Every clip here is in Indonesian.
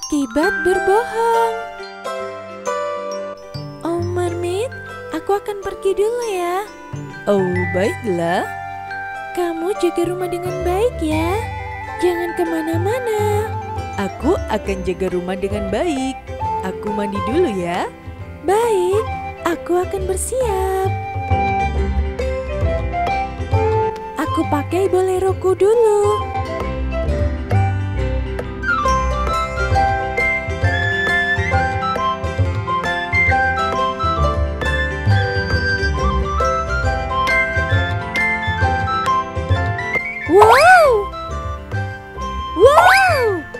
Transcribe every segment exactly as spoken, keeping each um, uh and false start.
akibat berbohong. Oh Mermaid, aku akan pergi dulu ya. Oh baiklah. Kamu jaga rumah dengan baik ya. Jangan kemana-mana. Aku akan jaga rumah dengan baik. Aku mandi dulu ya. Baik, aku akan bersiap. Aku pakai boleroku dulu. Wow! Wow!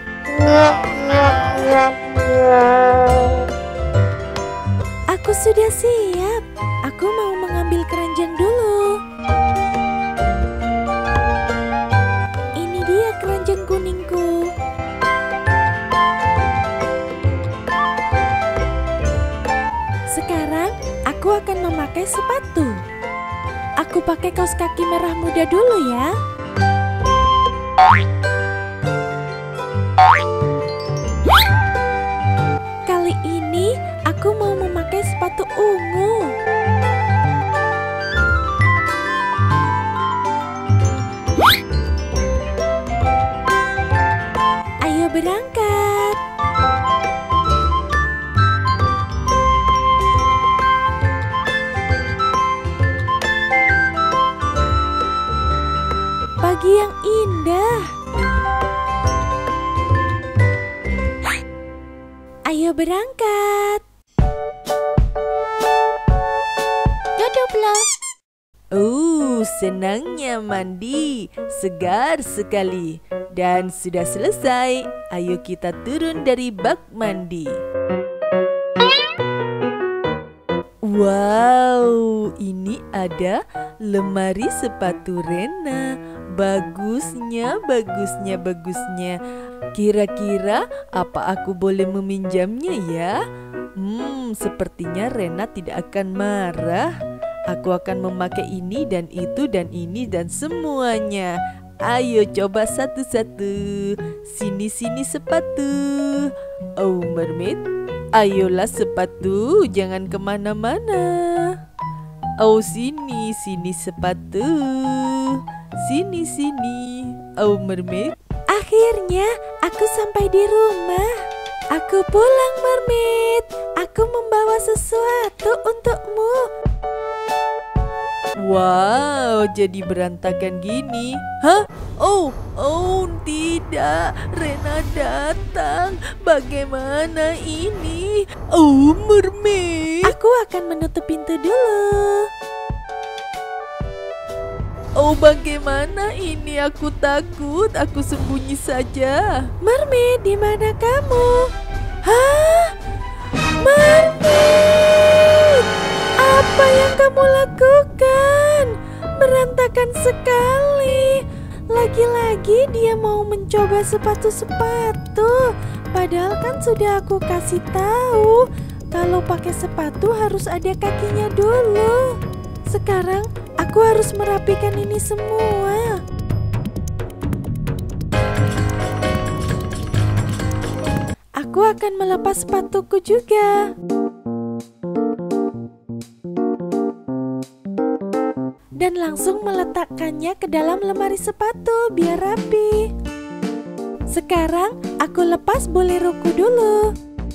Aku sudah siap. Aku mau mengambil keranjang dulu. Ini dia keranjang kuningku. Sekarang aku akan memakai sepatu. Aku pakai kaos kaki merah muda dulu ya. Kali ini aku mau memakai sepatu ungu. Ayo berangkat. Pagi yang indah. Ayo berangkat. Duduklah. Oh, senangnya mandi. Segar sekali. Dan sudah selesai. Ayo kita turun dari bak mandi. Wow, ini ada lemari sepatu Rena. Bagusnya, bagusnya, bagusnya. Kira-kira apa aku boleh meminjamnya ya? Hmm, sepertinya Rena tidak akan marah. Aku akan memakai ini dan itu dan ini dan semuanya. Ayo coba satu-satu. Sini-sini sepatu. Oh Mermaid, ayolah sepatu, jangan kemana-mana. Oh sini, sini sepatu. Sini, sini. Oh Mermaid. Akhirnya aku sampai di rumah. Aku pulang Mermaid. Aku membawa sesuatu untukmu. Wow, jadi berantakan gini. Hah? Oh, oh tidak. Rena datang. Bagaimana ini? Oh Mermaid. Aku akan menutup pintu dulu. Oh bagaimana ini, aku takut, aku sembunyi saja. Mermaid, di mana kamu? Hah? Mermaid! Apa yang kamu lakukan? Berantakan sekali. Lagi-lagi dia mau mencoba sepatu-sepatu. Padahal kan sudah aku kasih tahu kalau pakai sepatu harus ada kakinya dulu. Sekarang aku harus merapikan ini semua. Aku akan melepas sepatuku juga. Dan langsung meletakkannya ke dalam lemari sepatu biar rapi. Sekarang aku lepas boleroku dulu.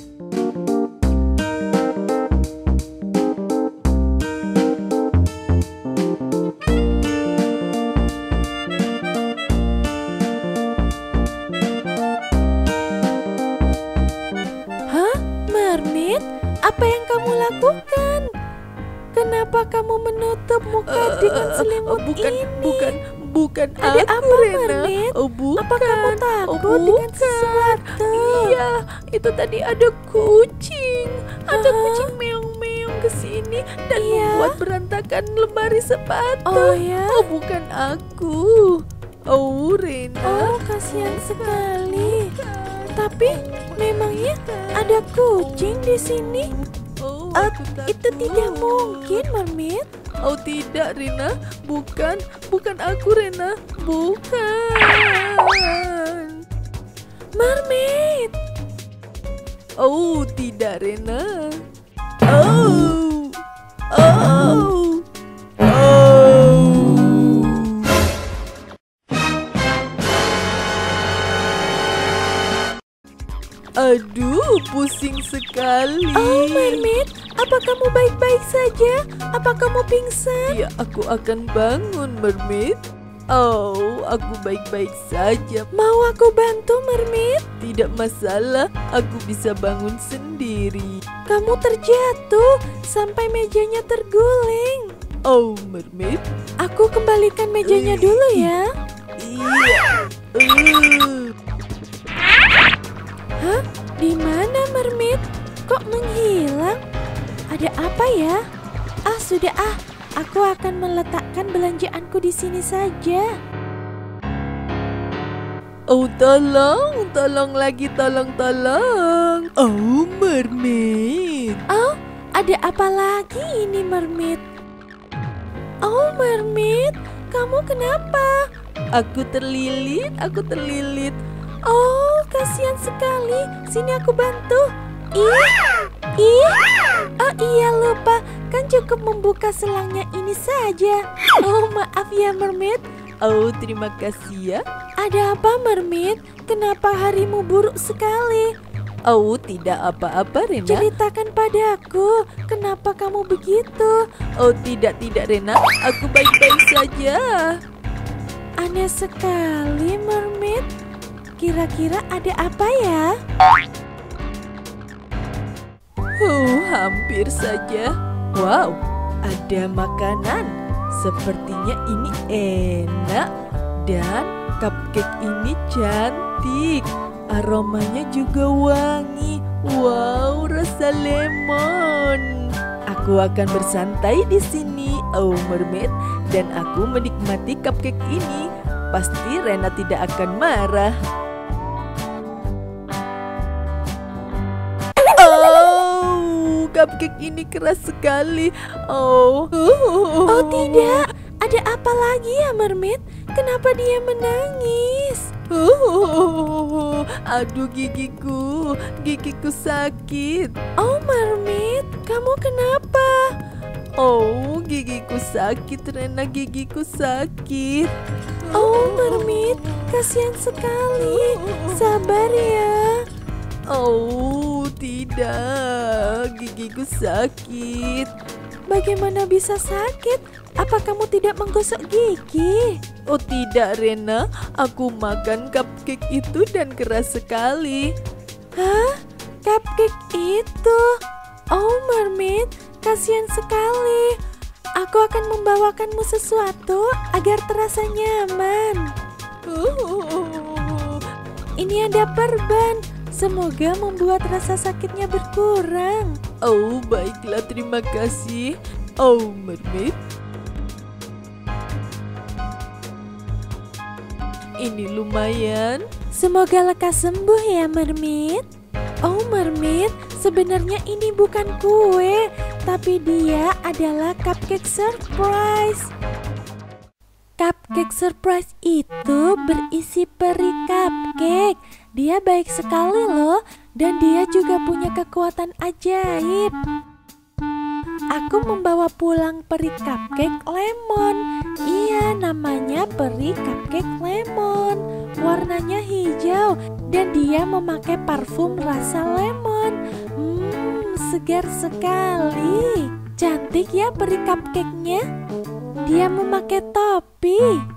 Apa yang kamu lakukan? Kenapa kamu menutup muka uh, dengan selimut uh, bukan, ini? Bukan, bukan Ada aku, apa, Rena. Mermaid? Oh, bukan. Apa kamu takut oh, dengan sesuatu? Iya, itu tadi ada kucing. Ada uh-huh. kucing meong-meong ke sini dan iya. membuat berantakan lemari sepatu. Oh ya? Oh, bukan aku. Oh, Rena. Oh, kasihan sekali. Tapi memangnya ada kucing di sini? Oh, uh, itu tidak mungkin, Mermaid. Oh tidak, Rena. Bukan, bukan aku, Rena. Bukan. Mermaid. Oh, tidak, Rena. Oh, oh, oh. Aduh, pusing sekali. Oh, Mermaid, apa kamu baik-baik saja? Apa kamu pingsan? Ya, aku akan bangun, Mermaid. Oh, aku baik-baik saja. Mau aku bantu, Mermaid? Tidak masalah, aku bisa bangun sendiri. Kamu terjatuh sampai mejanya terguling. Oh, Mermaid. Aku kembalikan mejanya dulu ya. Iya. Uh. Hah? Di mana, Mermaid? Kok menghilang? Ada apa ya? Ah, sudah ah. Aku akan meletakkan belanjaanku di sini saja. Oh, tolong, tolong lagi, tolong, tolong. Oh, Mermaid. Oh, ada apa lagi ini, Mermaid? Oh, Mermaid, kamu kenapa? Aku terlilit, aku terlilit. Oh, kasihan sekali. Sini aku bantu. Ih, ih. Oh iya, lupa. Kan cukup membuka selangnya ini saja. Oh, maaf ya, Mermaid. Oh, terima kasih ya. Ada apa, Mermaid? Kenapa harimu buruk sekali? Oh, tidak apa-apa, Rena. Ceritakan padaku, kenapa kamu begitu? Oh, tidak, tidak, Rena. Aku baik-baik saja. Aneh sekali, Mermaid. Kira-kira ada apa ya? Oh, hampir saja. Wow, ada makanan. Sepertinya ini enak. Dan cupcake ini cantik. Aromanya juga wangi. Wow, rasa lemon. Aku akan bersantai di sini, oh Mermaid, dan aku menikmati cupcake ini. Pasti Rena tidak akan marah. Oh, cupcake ini keras sekali. Oh, oh tidak. Ada apa lagi ya, Mermaid? Kenapa dia menangis? Oh, aduh gigiku, gigiku sakit. Oh, Mermaid, kamu kenapa? Oh, gigiku sakit, Rena, gigiku sakit. Oh, Mermaid, kasihan sekali. Sabar ya. Oh, tidak, gigiku sakit. Bagaimana bisa sakit? Apa kamu tidak menggosok gigi? Oh tidak, Rena, aku makan cupcake itu dan keras sekali. Hah? Cupcake itu? Oh, Mermaid, kasihan sekali. Aku akan membawakanmu sesuatu agar terasa nyaman. Oh. Ini ada perban. Semoga membuat rasa sakitnya berkurang. Oh, baiklah, terima kasih. Oh, Mermaid. Ini lumayan. Semoga lekas sembuh ya, Mermaid. Oh, Mermaid, sebenarnya ini bukan kue, tapi dia adalah cupcake surprise. Cupcake surprise itu berisi peri cupcake. Dia baik sekali loh, dan dia juga punya kekuatan ajaib. Aku membawa pulang peri cupcake lemon. Iya, namanya peri cupcake lemon. Warnanya hijau dan dia memakai parfum rasa lemon. Hmm, segar sekali. Cantik ya peri cupcake-nya. Dia memakai topi.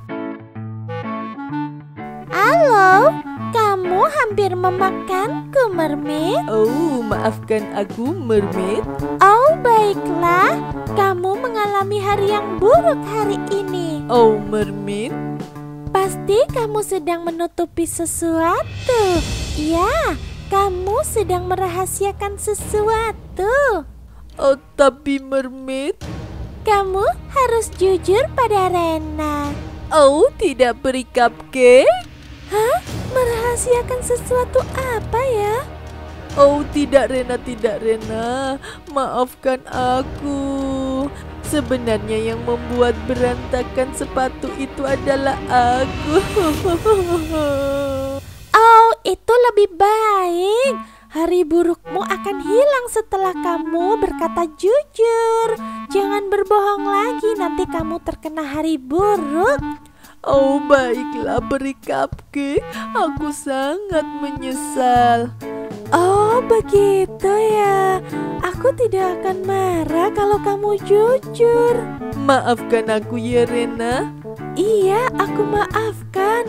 Halo, kamu hampir memakanku, Mermaid. Oh, maafkan aku, Mermaid. Oh, baiklah. Kamu mengalami hari yang buruk hari ini. Oh, Mermaid. Pasti kamu sedang menutupi sesuatu. Ya, kamu sedang merahasiakan sesuatu. Oh, tapi Mermaid. Kamu harus jujur pada Rena. Oh, tidak peri cupcake. Hah? Merahasiakan sesuatu apa ya? Oh, tidak, Rena, tidak, Rena. Maafkan aku. Sebenarnya yang membuat berantakan sepatu itu adalah aku. Oh, itu lebih baik. Hari burukmu akan hilang setelah kamu berkata jujur. Jangan berbohong lagi, nanti kamu terkena hari buruk. Oh baiklah peri cupcake, aku sangat menyesal. Oh begitu ya. Aku tidak akan marah kalau kamu jujur. Maafkan aku ya Rena. Iya, aku maafkan.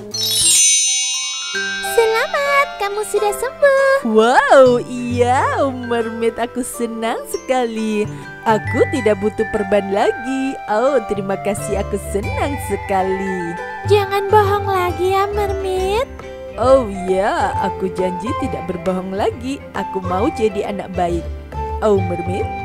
Selamat, kamu sudah sembuh. Wow, iya Om Mermaid, aku senang sekali. Aku tidak butuh perban lagi. Oh, terima kasih, aku senang sekali. Jangan bohong lagi ya Mermaid. Oh ya, aku janji tidak berbohong lagi. Aku mau jadi anak baik. Oh Mermaid.